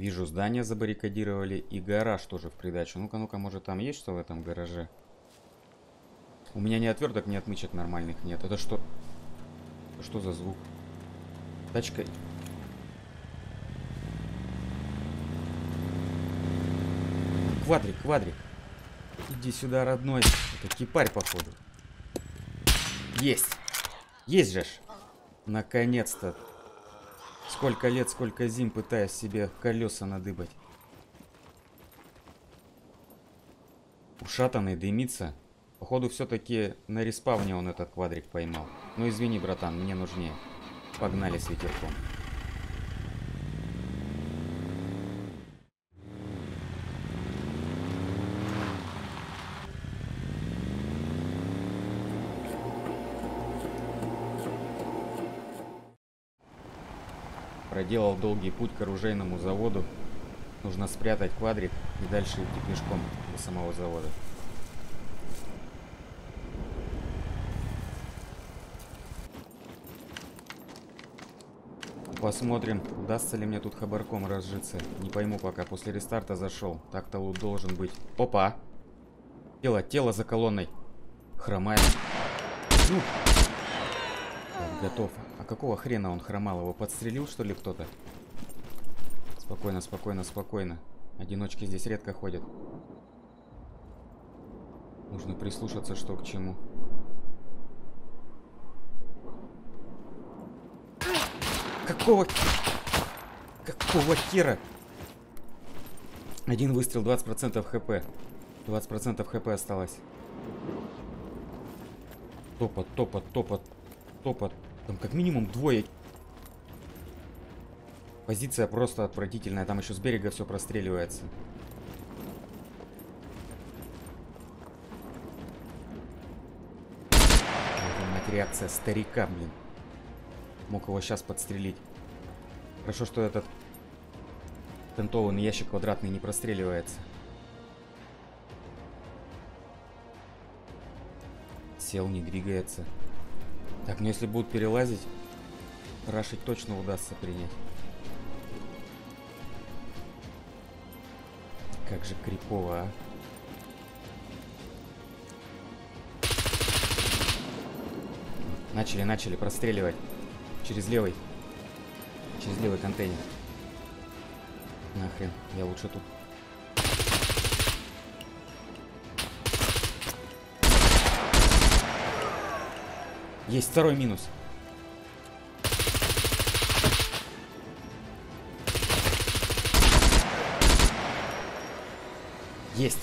Вижу, здание забаррикадировали и гараж тоже в придачу. Ну-ка, ну-ка, может там есть что в этом гараже? У меня ни отверток, ни отмычек нормальных нет. Это что? Что за звук? Тачка. Квадрик, квадрик. Иди сюда, родной. Это кипарь, походу. Есть. Есть же ж. Наконец-то. Сколько лет, сколько зим пытаюсь себе колеса надыбать. Ушатанный, дымится. Походу, все-таки на респавне он этот квадрик поймал. Ну извини, братан, мне нужнее. Погнали с ветерком. Проделал долгий путь к оружейному заводу. Нужно спрятать квадрик и дальше идти пешком до самого завода. Посмотрим, удастся ли мне тут хабарком разжиться. Не пойму пока, после рестарта зашел. Так-то лут должен быть. Опа! Тело за колонной. Хромает. Ну. Так, готов. А какого хрена он хромал? Его подстрелил, что ли, кто-то? Спокойно, спокойно, спокойно. Одиночки здесь редко ходят. Нужно прислушаться, что к чему. Какого хера? Один выстрел, 20% хп. 20% хп осталось. Топот, топот, топот, топот. Там как минимум двое. Позиция просто отвратительная. Там еще с берега все простреливается. Мать, реакция старика, блин. Мог его сейчас подстрелить. Хорошо, что этот тентованный ящик квадратный не простреливается. Сел, не двигается. Так, ну если будут перелазить, рашить точно удастся принять. Как же крипово, а. Начали простреливать. Через левый контейнер. Нахрен, я лучше тут. Есть второй минус. Есть.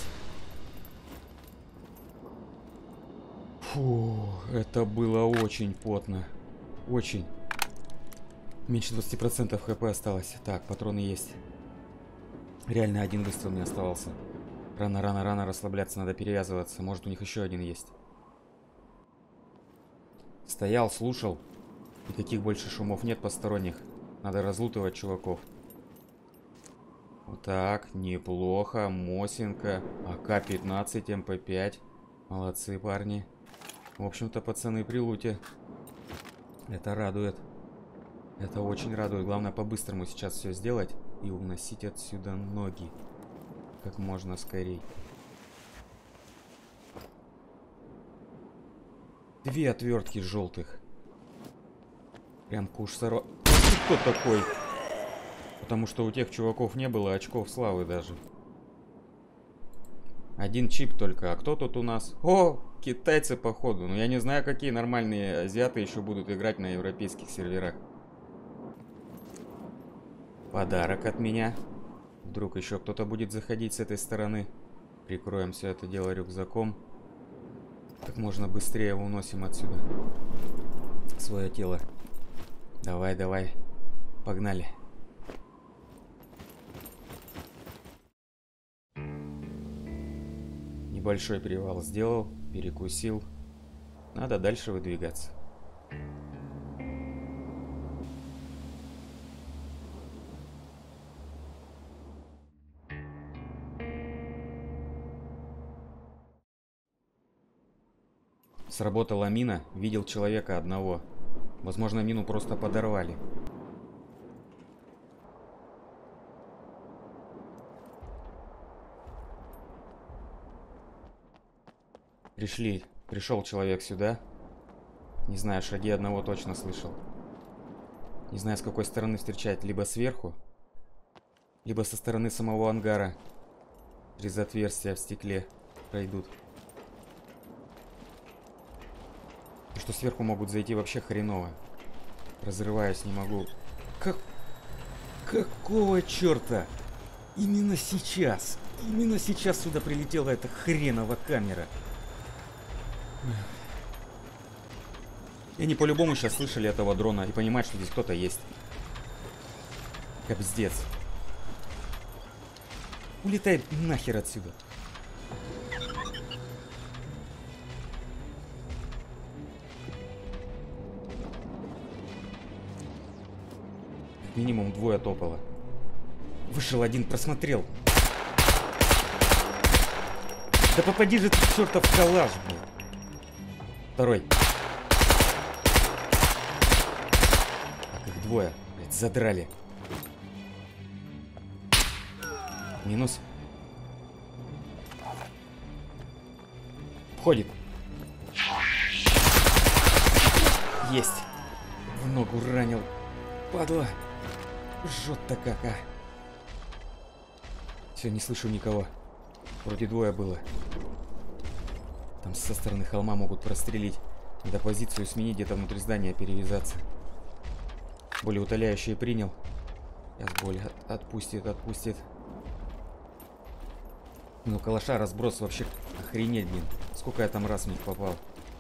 Фу, это было очень потно. Очень. Меньше 20% хп осталось. Так, патроны есть. Реально один выстрел не оставался. Рано расслабляться, надо перевязываться. Может, у них еще один есть. Стоял, слушал. Никаких больше шумов нет посторонних. Надо разлутывать чуваков. Вот так, неплохо. Мосинка. АК-15, МП-5. Молодцы, парни. В общем-то, пацаны при луте. Это радует. Это очень радует. Главное, по-быстрому сейчас все сделать и уносить отсюда ноги. Как можно скорей. 2 отвертки желтых. Прям куш-саро... Кто такой? Потому что у тех чуваков не было очков славы даже. Один чип только. А кто тут у нас? О, китайцы, походу. Но я не знаю, какие нормальные азиаты еще будут играть на европейских серверах. Подарок от меня. Вдруг еще кто-то будет заходить с этой стороны. Прикроем все это дело рюкзаком. Как можно быстрее уносим отсюда свое тело. Давай, давай. Погнали. Небольшой привал сделал, перекусил. Надо дальше выдвигаться. Сработала мина, видел человека одного. Возможно, мину просто подорвали. Пришел человек сюда. Не знаю, шаги одного точно слышал. Не знаю, с какой стороны встречать. Либо сверху, либо со стороны самого ангара. Через отверстия в стекле пройдут. И что сверху могут зайти вообще хреново. Разрываюсь, не могу. Какого черта? Именно сейчас сюда прилетела эта хренова камера. И они по-любому сейчас слышали этого дрона и понимают, что здесь кто-то есть. Капздец. Улетай нахер отсюда. Как минимум двое топало. Вышел один, просмотрел. Да попади же ты, чертов калаш, блин. Второй. Так, их двое. Блядь, задрали. Минус. Входит. Есть. В ногу ранил. Падла. Жжет-то как, а. Все, не слышу никого. Вроде двое было. Там со стороны холма могут прострелить. Надо позицию сменить, где-то внутри здания перевязаться. Более утоляющее принял. Сейчас боль отпустит. Ну, калаша разброс вообще охренеть, блин. Сколько я там раз в них попал.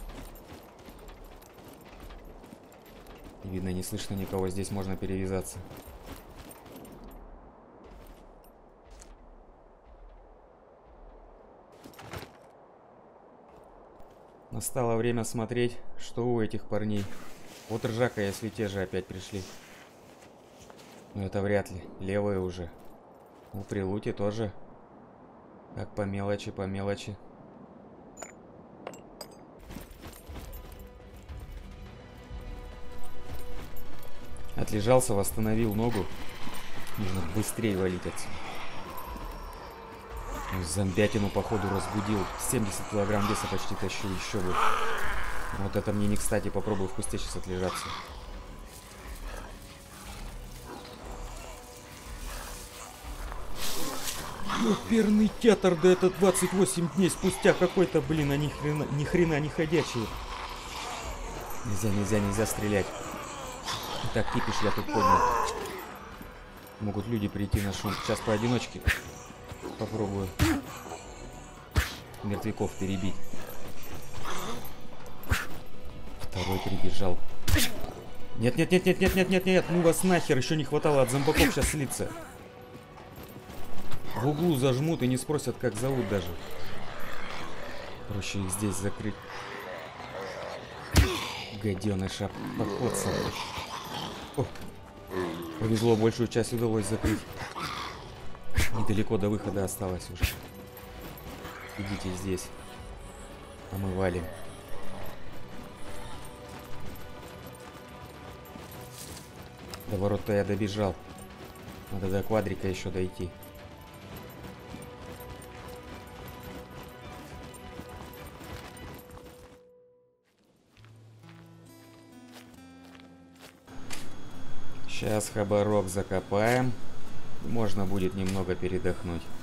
И видно, не слышно никого. Здесь можно перевязаться. Настало время смотреть, что у этих парней. Вот ржака, если те же опять пришли. Но это вряд ли. Левые уже. У Прилути тоже. Так, по мелочи. Отлежался, восстановил ногу. Нужно быстрее валить отсюда. Зомбятину, походу, разбудил. 70 килограмм веса почти тащу, еще бы. Вот это мне не кстати, попробую в кусте сейчас отлежаться. Оперный театр, да это 28 дней спустя какой-то, блин, а ни хрена не ходячие. Нельзя стрелять. Так, кипиш я тут поднял. Могут люди прийти на шум. Сейчас поодиночке попробую мертвяков перебить. Второй прибежал. Нет, ну вас нахер, еще не хватало от зомбаков сейчас слиться. В углу зажмут и не спросят, как зовут даже. Проще их здесь закрыть. Гаденыша, походца. О, повезло, большую часть удалось закрыть. Недалеко до выхода осталось уже. Идите здесь. А мы валим. До ворот-то я добежал. Надо до квадрика еще дойти. Сейчас хабарок закопаем. Можно будет немного передохнуть.